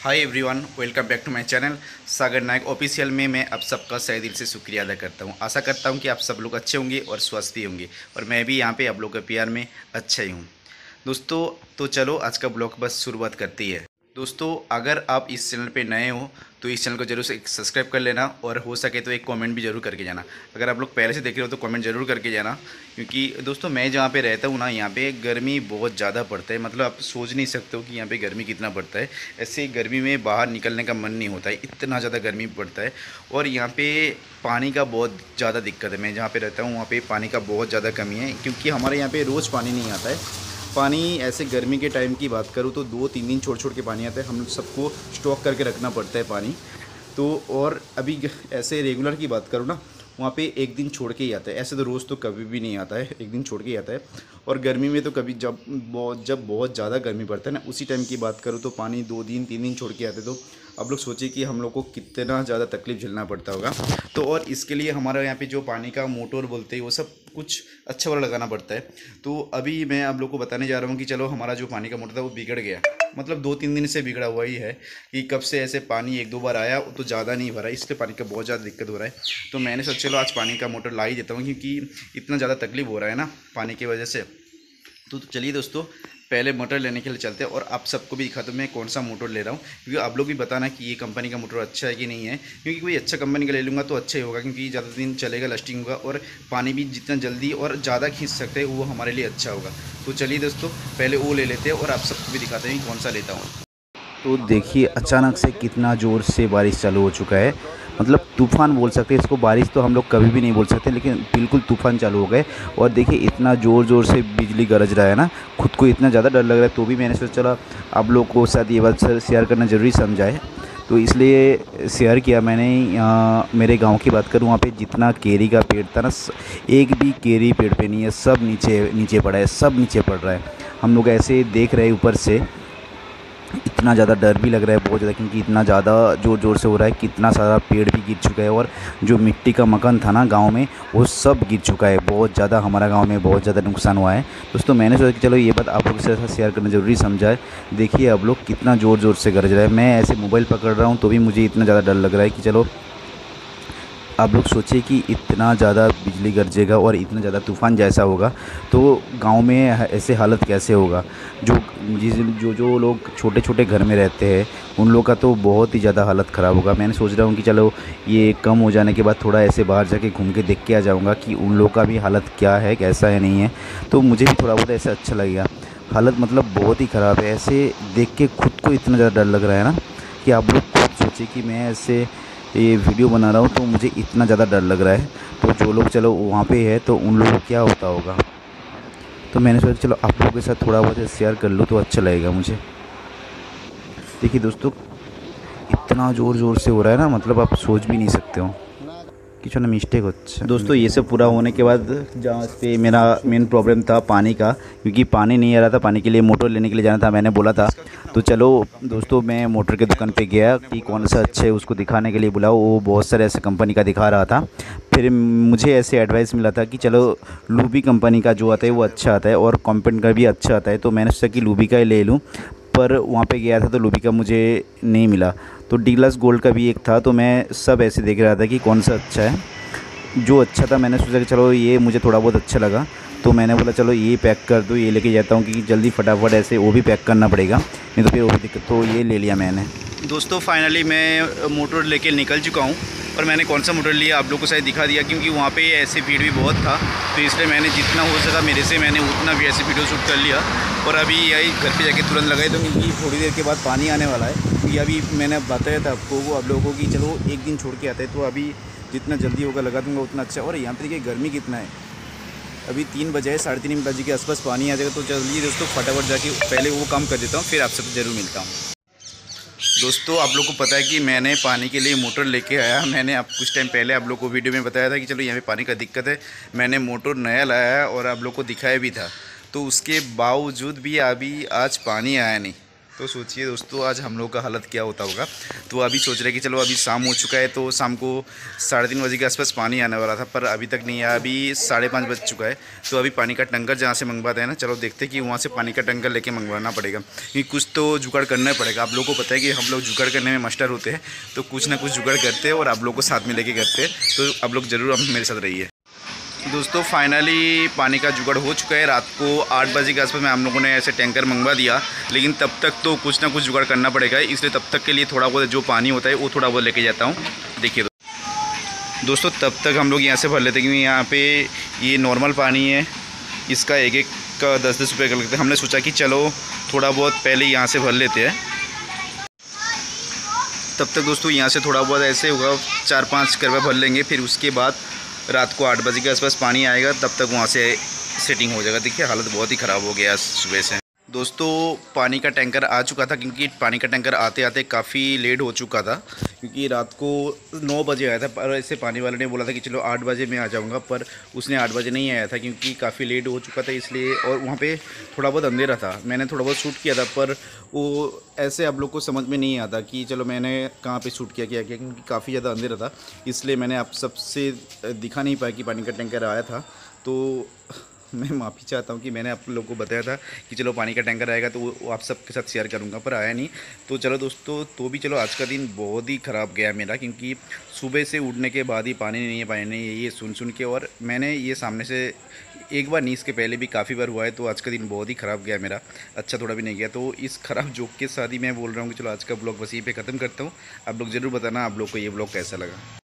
Hi everyone, welcome back to my channel Sagar Nayak official में मैं आप सबका सही दिल से शुक्रिया अदा करता हूं। आशा करता हूं कि आप सब लोग अच्छे होंगे और स्वस्थ भी होंगे और मैं भी यहां पे आप लोगों के प्यार में अच्छा ही हूं। दोस्तों, तो चलो आज का ब्लॉग बस शुरुआत करती है। दोस्तों, अगर आप इस चैनल पे नए हो तो इस चैनल को जरूर से सब्सक्राइब कर लेना और हो सके तो एक कमेंट भी जरूर करके जाना। अगर आप लोग पहले से देख रहे हो तो कमेंट जरूर करके जाना, क्योंकि दोस्तों मैं जहाँ पे रहता हूँ ना, यहाँ पे गर्मी बहुत ज़्यादा पड़ता है। मतलब आप सोच नहीं सकते हो कि यहाँ पे गर्मी कितना पड़ता है। ऐसे गर्मी में बाहर निकलने का मन नहीं होता है, इतना ज़्यादा गर्मी पड़ता है। और यहाँ पे पानी का बहुत ज़्यादा दिक्कत है। मैं जहाँ पे रहता हूँ वहाँ पे पानी का बहुत ज़्यादा कमी है, क्योंकि हमारे यहाँ पे रोज़ पानी नहीं आता है। पानी ऐसे गर्मी के टाइम की बात करूँ तो 2-3 दिन छोड़ छोड़ के पानी आता है। हम सबको स्टॉक करके रखना पड़ता है पानी तो। और अभी ऐसे रेगुलर की बात करूँ ना, वहाँ पे एक दिन छोड़ के ही आता है। ऐसे तो रोज़ तो कभी भी नहीं आता है, एक दिन छोड़ के ही आता है। और गर्मी में तो कभी जब बहुत ज़्यादा गर्मी पड़ता है ना, उसी टाइम की बात करूँ तो पानी 2 दिन 3 दिन छोड़ के आते। तो आप लोग सोचिए कि हम लोग को कितना ज़्यादा तकलीफ़ झेलना पड़ता होगा। तो और इसके लिए हमारे यहाँ पे जो पानी का मोटर बोलते हैं वो सब कुछ अच्छा वाला लगाना पड़ता है। तो अभी मैं आप लोग को बताने जा रहा हूँ कि चलो हमारा जो पानी का मोटर था वो बिगड़ गया। मतलब 2-3 दिन से बिगड़ा हुआ ही है कि कब से ऐसे पानी 1-2 बार आया तो ज़्यादा नहीं भरा, इसलिए पानी का बहुत ज़्यादा दिक्कत हो रहा है। तो मैंने सोचा चलो आज पानी का मोटर ला ही देता हूँ, क्योंकि इतना ज़्यादा तकलीफ़ हो रहा है ना पानी की वजह से। तो चलिए दोस्तों, पहले मोटर लेने के लिए चलते हैं और आप सबको भी दिखाता हूँ मैं कौन सा मोटर ले रहा हूँ, क्योंकि आप लोग भी बताना कि ये कंपनी का मोटर अच्छा है कि नहीं है। क्योंकि कोई अच्छा कंपनी का ले लूँगा तो अच्छा ही होगा, क्योंकि ज़्यादा दिन चलेगा, लास्टिंग होगा और पानी भी जितना जल्दी और ज़्यादा खींच सकते हैं वो हमारे लिए अच्छा होगा। तो चलिए दोस्तों, पहले वो ले लेते हैं और आप सबको भी दिखाते हैं कौन सा लेता हूँ। तो देखिए अचानक से कितना ज़ोर से बारिश चालू हो चुका है। मतलब तूफ़ान बोल सकते हैं इसको, बारिश तो हम लोग कभी भी नहीं बोल सकते, लेकिन बिल्कुल तूफ़ान चालू हो गए। और देखिए इतना ज़ोर ज़ोर से बिजली गरज रहा है ना, खुद को इतना ज़्यादा डर लग रहा है। तो भी मैंने सोचा चला आप लोग को साथ ये बात शेयर करना ज़रूरी समझा है, तो इसलिए शेयर किया मैंने। मेरे गांव की बात करूं, वहाँ पे जितना केरी का पेड़ था ना, एक भी केरी पेड़ पे नहीं है, सब नीचे नीचे पड़ा है, सब नीचे पड़ रहा है। हम लोग ऐसे देख रहे हैं ऊपर से, इतना ज़्यादा डर भी लग रहा है बहुत ज़्यादा, क्योंकि इतना ज़्यादा ज़ोर ज़ोर से हो रहा है। कितना सारा पेड़ भी गिर चुका है और जो मिट्टी का मकान था ना गांव में, वो सब गिर चुका है। बहुत ज़्यादा हमारा गांव में बहुत ज़्यादा नुकसान हुआ है। दोस्तों मैंने सोचा कि चलो ये बात आप लोग के साथ शेयर करना ज़रूरी समझा है। देखिए अब लोग कितना ज़ोर ज़ोर से गरज रहा है। मैं ऐसे मोबाइल पकड़ रहा हूँ तो भी मुझे इतना ज़्यादा डर लग रहा है कि चलो आप लोग सोचिए कि इतना ज़्यादा बिजली गरजेगा और इतना ज़्यादा तूफ़ान जैसा होगा तो गांव में ऐसे हालत कैसे होगा। जो जो जो लोग छोटे छोटे घर में रहते हैं उन लोग का तो बहुत ही ज़्यादा हालत ख़राब होगा। मैंने सोच रहा हूँ कि चलो ये कम हो जाने के बाद थोड़ा ऐसे बाहर जाके घूम के देख के आ जाऊँगा कि उन लोग का भी हालत क्या है, कैसा है, नहीं है। तो मुझे भी थोड़ा बहुत ऐसा अच्छा लगेगा। हालत मतलब बहुत ही ख़राब है। ऐसे देख के खुद को इतना ज़्यादा डर लग रहा है ना कि आप लोग खुद सोचिए कि मैं ऐसे ये वीडियो बना रहा हूँ तो मुझे इतना ज़्यादा डर लग रहा है। तो जो लोग चलो वहाँ पे है तो उन लोगों को क्या होता होगा। तो मैंने सोचा चलो आप लोगों के साथ थोड़ा बहुत शेयर कर लूँ तो अच्छा लगेगा मुझे। देखिए दोस्तों इतना ज़ोर ज़ोर से हो रहा है ना, मतलब आप सोच भी नहीं सकते हो। কিছু না मिस्टेक হচ্ছে। दोस्तों ये सब पूरा होने के बाद जहाँ पे मेरा मेन प्रॉब्लम था पानी का, क्योंकि पानी नहीं आ रहा था, पानी के लिए मोटर लेने के लिए जाना था, मैंने बोला था। तो चलो दोस्तों मैं मोटर के दुकान पे गया कि कौन सा अच्छा है, उसको दिखाने के लिए बुलाओ। वो बहुत सारे ऐसे कंपनी का दिखा रहा था। फिर मुझे ऐसे एडवाइस मिला था कि चलो लूबी कंपनी का जो आता है वो अच्छा आता है और कॉम्पेन का भी अच्छा आता है। तो मैंने सोचा कि लूबी का ही ले लूँ। पर वहाँ पे गया था तो लूबी का मुझे नहीं मिला। तो डीलक्स गोल्ड का भी एक था। तो मैं सब ऐसे देख रहा था कि कौन सा अच्छा है। जो अच्छा था मैंने सोचा कि चलो ये मुझे थोड़ा बहुत अच्छा लगा, तो मैंने बोला चलो ये पैक कर दो, ये लेके जाता हूँ, क्योंकि जल्दी फटाफट ऐसे वो भी पैक करना पड़ेगा, नहीं तो फिर वो भी दिक्कत। तो ये ले लिया मैंने। दोस्तों फाइनली मैं मोटर लेके निकल चुका हूँ और मैंने कौन सा मोटर लिया आप लोग को शायद दिखा दिया, क्योंकि वहाँ पे ऐसे भीड़ भी बहुत था। तो इसलिए मैंने जितना हो सका मेरे से मैंने उतना भी ऐसे वीडियो शूट कर लिया। और अभी यही घर पे जाके तुरंत लगाए, तो क्योंकि थोड़ी देर के बाद पानी आने वाला है। क्योंकि अभी मैंने बताया था आपको वो आप लोगों को कि चलो एक दिन छोड़ के आते हैं, तो अभी जितना जल्दी होगा लगा दूँगा उतना अच्छा। और यहाँ पे देखिए गर्मी कितना है, अभी 3 बजे, 3:30 बजे के आसपास पानी आ जाएगा। तो चलिए दोस्तों फटाफट जाके पहले वो काम कर देता हूँ, फिर आप सबसे ज़रूर मिलता हूँ। दोस्तों आप लोग को पता है कि मैंने पानी के लिए मोटर लेके आया। मैंने आप कुछ टाइम पहले आप लोग को वीडियो में बताया था कि चलो यहाँ पे पानी का दिक्कत है। मैंने मोटर नया लाया है और आप लोग को दिखाया भी था। तो उसके बावजूद भी अभी आज पानी आया नहीं। तो सोचिए दोस्तों आज हम लोग का हालत क्या होता होगा। तो अभी सोच रहे कि चलो अभी शाम हो चुका है, तो शाम को 3:30 बजे के आसपास पानी आने वाला था, पर अभी तक नहीं आया। अभी 5:30 बज चुका है। तो अभी पानी का टंकर जहाँ से मंगवाते हैं ना, चलो देखते हैं कि वहाँ से पानी का टंकर लेके मंगवाना पड़ेगा, क्योंकि कुछ तो जुगाड़ करना पड़ेगा। आप लोगों को पता है कि हम लोग जुगाड़ करने में मास्टर होते हैं, तो कुछ ना कुछ जुगाड़ करते हैं और आप लोग को साथ में लेके करते हैं। तो आप लोग ज़रूर मेरे साथ रहिए। दोस्तों फाइनली पानी का जुगाड़ हो चुका है। रात को 8 बजे के आसपास में हम लोगों ने ऐसे टैंकर मंगवा दिया, लेकिन तब तक तो कुछ ना कुछ जुगाड़ करना पड़ेगा, इसलिए तब तक के लिए थोड़ा बहुत जो पानी होता है वो थोड़ा बहुत लेके जाता हूँ। देखिए दोस्तों तब तक हम लोग यहाँ से भर लेते हैं, क्योंकि यहाँ पे ये नॉर्मल पानी है, इसका एक का 10-10 रुपये का लगता है। हमने सोचा कि चलो थोड़ा बहुत पहले यहाँ से भर लेते हैं। तब तक दोस्तों यहाँ से थोड़ा बहुत ऐसे होगा 4-5 करवा भर लेंगे, फिर उसके बाद रात को 8 बजे के आसपास पानी आएगा, तब तक वहाँ से सेटिंग हो जाएगा। देखिए हालत बहुत ही ख़राब हो गया सुबह से। दोस्तों पानी का टैंकर आ चुका था, क्योंकि पानी का टैंकर आते आते काफ़ी लेट हो चुका था, क्योंकि रात को 9 बजे आया था। पर ऐसे पानी वाले ने बोला था कि चलो 8 बजे मैं आ जाऊंगा, पर उसने 8 बजे नहीं आया था, क्योंकि काफ़ी लेट हो चुका था इसलिए। और वहाँ पे थोड़ा बहुत अंधेरा था, मैंने थोड़ा बहुत शूट किया था, पर वो ऐसे आप लोग को समझ में नहीं आता कि चलो मैंने कहाँ पर शूट किया क्योंकि काफ़ी ज़्यादा अंधेरा था, इसलिए मैंने आप सबसे दिखा नहीं पाया कि पानी का टैंकर आया था। तो मैं माफ़ी चाहता हूँ कि मैंने आप लोगों को बताया था कि चलो पानी का टैंकर आएगा तो वो आप सबके साथ शेयर करूँगा, पर आया नहीं। तो चलो दोस्तों, तो भी चलो आज का दिन बहुत ही ख़राब गया मेरा, क्योंकि सुबह से उठने के बाद ही पानी नहीं है, पानी नहीं है, ये सुन के। और मैंने ये सामने से एक बार नहीं, इसके पहले भी काफ़ी बार हुआ है। तो आज का दिन बहुत ही ख़राब गया मेरा, अच्छा थोड़ा भी नहीं गया। तो इस ख़राब जोक के साथ ही मैं बोल रहा हूँ कि चलो आज का ब्लॉग बस यहीं पे ख़त्म करता हूँ। आप लोग ज़रूर बताना आप लोग को ये ब्लॉग कैसा लगा।